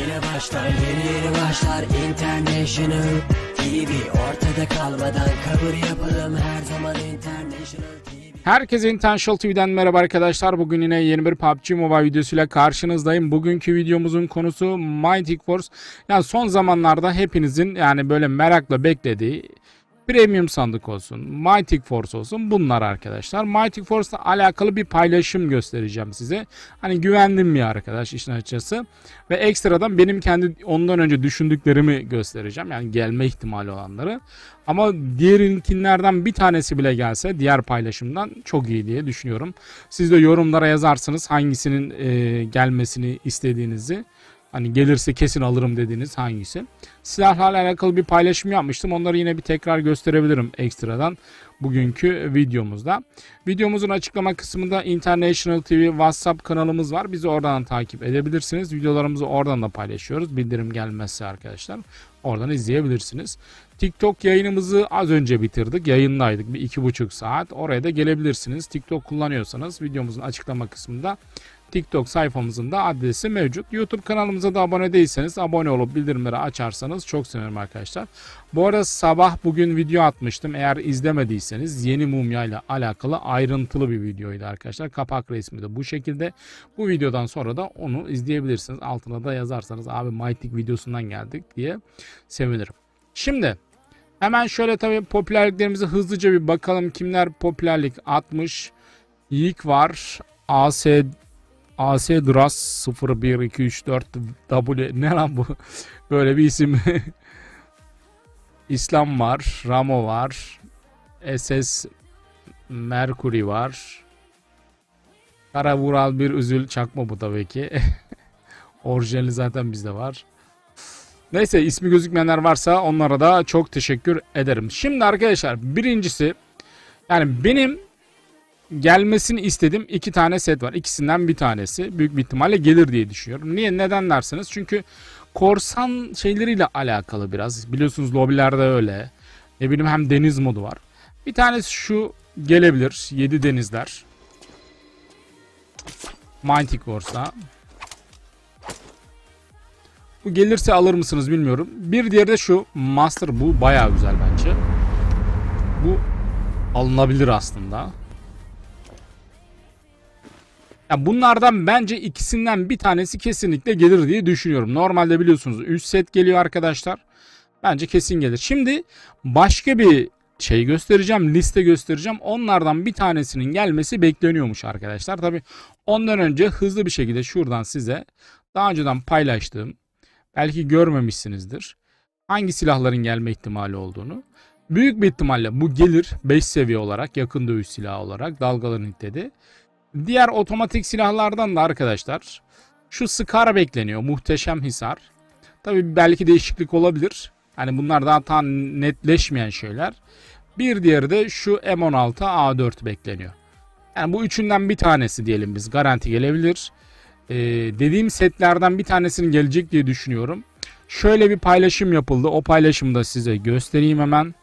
Yine başlar yeni başlar International TV. Ortada kalmadan kabul yapalım her zaman International TV. Herkese International TV'den merhaba arkadaşlar. Bugün yine yeni bir PUBG Mobile videosuyla karşınızdayım. Bugünkü videomuzun konusu Mighty Force. Yani son zamanlarda hepinizin yani böyle merakla beklediği premium sandık olsun, Mighty Force olsun, bunlar arkadaşlar. Mighty Force'la alakalı bir paylaşım göstereceğim size. Hani güvendim bir arkadaş işin açıkçası. Ve ekstradan benim kendi ondan önce düşündüklerimi göstereceğim. Yani gelme ihtimali olanları. Ama diğerinkilerden bir tanesi bile gelse diğer paylaşımdan çok iyi diye düşünüyorum. Siz de yorumlara yazarsınız hangisinin gelmesini istediğinizi. Hani gelirse kesin alırım dediğiniz hangisi. Silahlarla alakalı bir paylaşım yapmıştım. Onları yine bir tekrar gösterebilirim ekstradan bugünkü videomuzda. Videomuzun açıklama kısmında International TV WhatsApp kanalımız var. Bizi oradan takip edebilirsiniz. Videolarımızı oradan da paylaşıyoruz. Bildirim gelmezse arkadaşlar oradan izleyebilirsiniz. TikTok yayınımızı az önce bitirdik. Yayındaydık bir 2,5 saat. Oraya da gelebilirsiniz. TikTok kullanıyorsanız videomuzun açıklama kısmında TikTok sayfamızın da adresi mevcut. YouTube kanalımıza da abone değilseniz abone olup bildirimleri açarsanız çok sevinirim arkadaşlar. Bu arada sabah bugün video atmıştım. Eğer izlemediyseniz yeni mumya ile alakalı ayrıntılı bir videoydu arkadaşlar. Kapak resmi de bu şekilde. Bu videodan sonra da onu izleyebilirsiniz. Altına da yazarsanız abi Mighty videosundan geldik diye sevinirim. Şimdi hemen şöyle tabii popülerliklerimizi hızlıca bir bakalım. Kimler popülerlik atmış? İlk var. AC Dras 01234 W ne lan bu? Böyle bir isim. İslam var, Ramo var, SS Mercury var. Kara Vural bir üzül çakma bu tabii ki. Orijinali zaten bizde var. Neyse ismi gözükmeyenler varsa onlara da çok teşekkür ederim. Şimdi arkadaşlar birincisi yani benim gelmesini istediğim 2 tane set var. İkisinden bir tanesi büyük bir ihtimalle gelir diye düşünüyorum. Niye? Neden dersiniz? Çünkü korsan şeyleriyle alakalı biraz. Biliyorsunuz lobilerde öyle. Ne bileyim hem deniz modu var. Bir tanesi şu gelebilir. 7 denizler. Mighty Force'a. Bu gelirse alır mısınız bilmiyorum. Bir diğeri de şu Master. Bu bayağı güzel bence. Bu alınabilir aslında. Ya bunlardan bence ikisinden bir tanesi kesinlikle gelir diye düşünüyorum. Normalde biliyorsunuz 3 set geliyor arkadaşlar. Bence kesin gelir. Şimdi başka bir şey göstereceğim. Liste göstereceğim. Onlardan bir tanesinin gelmesi bekleniyormuş arkadaşlar. Tabi ondan önce hızlı bir şekilde şuradan size daha önceden paylaştığım, belki görmemişsinizdir, hangi silahların gelme ihtimali olduğunu. Büyük bir ihtimalle bu gelir 5 seviye olarak, yakın dövüş silahı olarak dalgaların hiddeti. Diğer otomatik silahlardan da arkadaşlar şu Scar bekleniyor. Muhteşem Hisar. Tabii belki değişiklik olabilir. Hani bunlar daha tam netleşmeyen şeyler. Bir diğeri de şu M16A4 bekleniyor. Yani bu üçünden bir tanesi diyelim biz. Garanti gelebilir. Dediğim setlerden bir tanesinin gelecek diye düşünüyorum. Şöyle bir paylaşım yapıldı. O paylaşımı da size göstereyim hemen.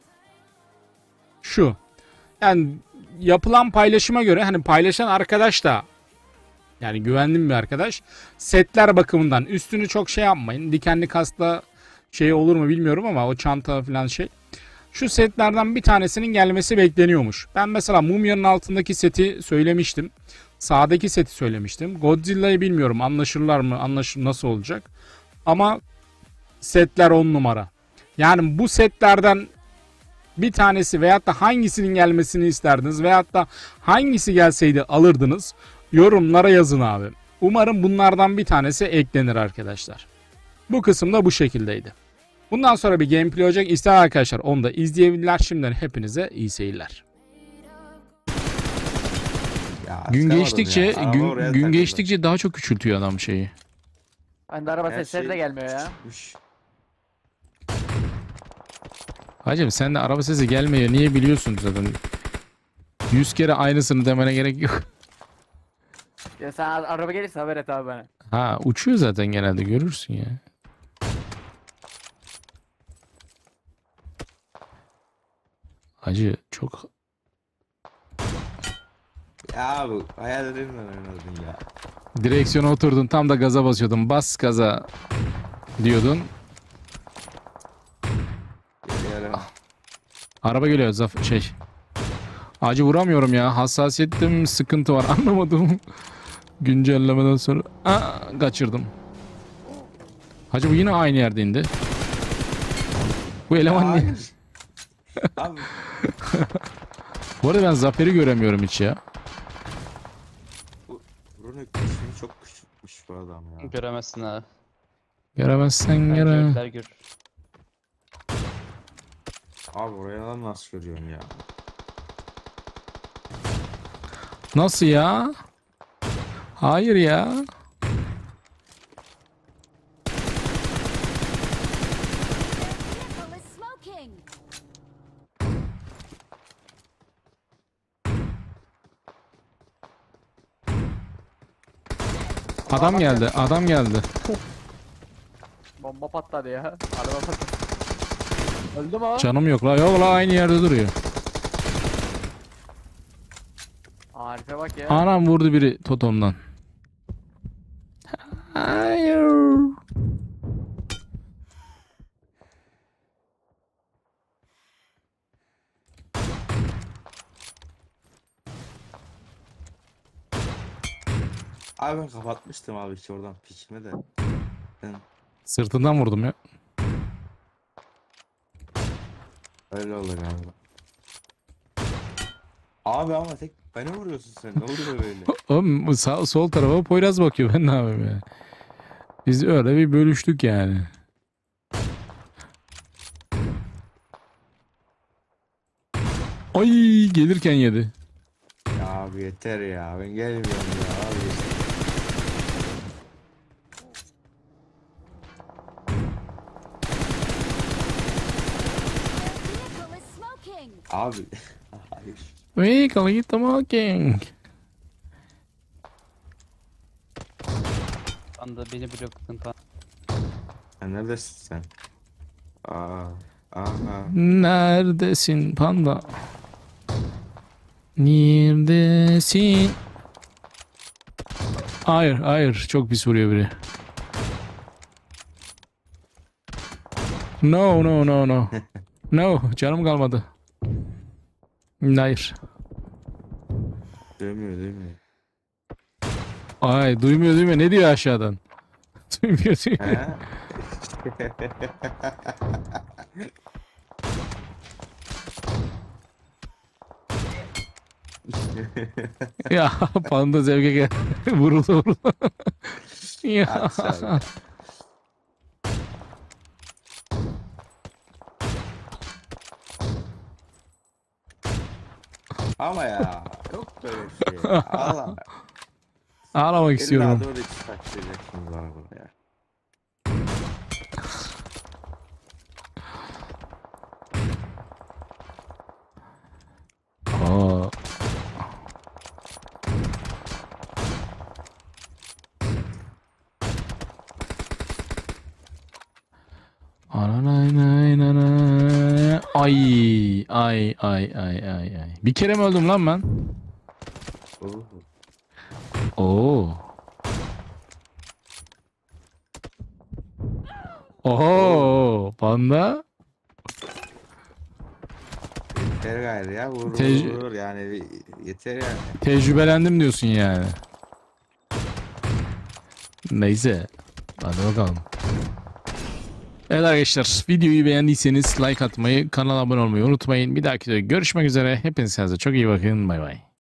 Şu. Yani yapılan paylaşıma göre hani paylaşan arkadaş da yani güvendiğim bir arkadaş, setler bakımından üstünü çok şey yapmayın. Dikenli kasta şey olur mu bilmiyorum ama o çanta falan şey. Şu setlerden bir tanesinin gelmesi bekleniyormuş. Ben mesela Mumya'nın altındaki seti söylemiştim. Sağdaki seti söylemiştim. Godzilla'yı bilmiyorum anlaşırlar mı, nasıl olacak. Ama setler 10 numara. Yani bu setlerden bir tanesi veyahut da hangisinin gelmesini isterdiniz veyahut da hangisi gelseydi alırdınız, yorumlara yazın abi. Umarım bunlardan bir tanesi eklenir arkadaşlar. Bu kısımda bu şekildeydi. Bundan sonra bir gameplay olacak. İsteyen arkadaşlar onu da izleyebilirler. Şimdiden hepinize iyi seyirler. Ya, Gün gün geçtikçe daha çok küçültüyor adam şeyi. Hani araba Her sesleri şey- de gelmiyor ya. Hacım sen de araba sesi gelmiyor. Niye biliyorsun zaten? 100 kere aynısını demene gerek yok. Ya sen araba gelirse haber et abi bana. Ha uçuyor zaten genelde görürsün ya. Hacı çok... Ya bu hayal edilmeden oynadın ya. Direksiyona oturdun tam da gaza basıyordun. Bas gaza. diyordun. Geliyorum. Araba geliyor Acı vuramıyorum ya. Hassasiyette mi sıkıntı var anlamadım. Güncellemeden sonra kaçırdım. Hacı bu yine aynı yerde indi. Bu eleman niye? Hayır. Abi Bu arada ben Zafer'i göremiyorum hiç ya. Bruno küçüğü çok küçükmüş bu adam ya. Göremezsin abi. Göremezsen Bence göre. öyleler görür. Abi oraya nasıl görüyorsun ya? Nasıl ya? Hayır ya. Vehicle is smoking. Adam geldi. Adam geldi. Bomba patladı ya. Araba patladı. Öldü mü o? Canım yok la. Yok la aynı yerde duruyor. Harife bak ya. Anam vurdu biri totomdan. Hayır. Abi ben kapatmıştım abi hiç oradan piçime de. Sırtından vurdum ya. Öyle oldu galiba. Abi ama tek beni vuruyorsun sen. Ne oluyor böyle? Oğlum bu sol tarafa Poyraz bakıyor. Ben ne yapayım ya? Biz öyle bir bölüştük yani. Ay gelirken yedi. Ya abi yeter ya. Ben gelmiyorum ya abi. Vehicle is smoking. Abi. Hayır. We can eat the walking. Panda beni blokladın Panda. Ya neredesin sen? Aha. Neredesin panda? Neredesin? Hayır, hayır. Çok pis vuruyor biri. No, no, no, no. No, canım kalmadı. Hayır. Duymuyor. Ay, duymuyor. Ne diyor aşağıdan? Duymuyor. He? Ya panda zevke gel. Vuruldu. Ya. Aşağı. Ama ya yok böyle bir şey. Allah. Ağlamak istiyorum. İlla doğru çıkartacaksınız bana bunu ya. Aa. Ananay. Ay. Bir kere mi öldüm lan ben? Oo. Oo. Oho, panda. Yeter gayrı ya vur Tec- vur yani yeter yani. Tecrübelendim diyorsun yani. Neyse. Hadi bakalım. Evet arkadaşlar, videoyu beğendiyseniz like atmayı, kanala abone olmayı unutmayın. Bir dahaki videoda görüşmek üzere. Hepinize çok iyi bakın. Bay bay.